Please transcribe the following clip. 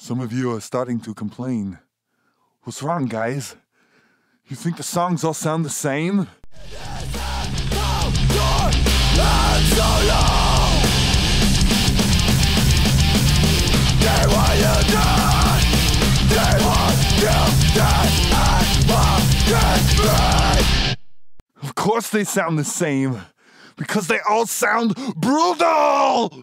Some of you are starting to complain. What's wrong, guys? You think the songs all sound the same? Of course they sound the same, because they all sound brutal!